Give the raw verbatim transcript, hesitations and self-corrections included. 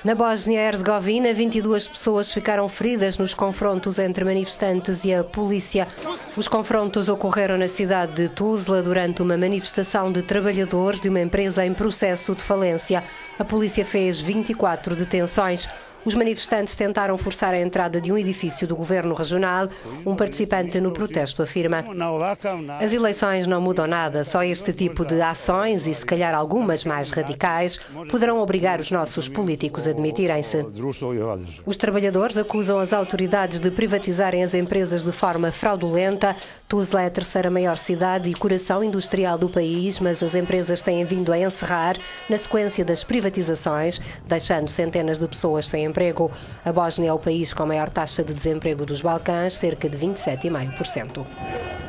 Na Bósnia-Herzegovina, vinte e duas pessoas ficaram feridas nos confrontos entre manifestantes e a polícia. Os confrontos ocorreram na cidade de Tuzla durante uma manifestação de trabalhadores de uma empresa em processo de falência. A polícia fez vinte e quatro detenções. Os manifestantes tentaram forçar a entrada de um edifício do governo regional. Um participante no protesto afirma: as eleições não mudam nada, só este tipo de ações, e se calhar algumas mais radicais, poderão obrigar os nossos políticos a demitirem-se. Os trabalhadores acusam as autoridades de privatizarem as empresas de forma fraudulenta. Tuzla é a terceira maior cidade e coração industrial do país, mas as empresas têm vindo a encerrar na sequência das privatizações, deixando centenas de pessoas sem emprego. A Bósnia é o país com a maior taxa de desemprego dos Balcãs, cerca de vinte e sete vírgula cinco por cento.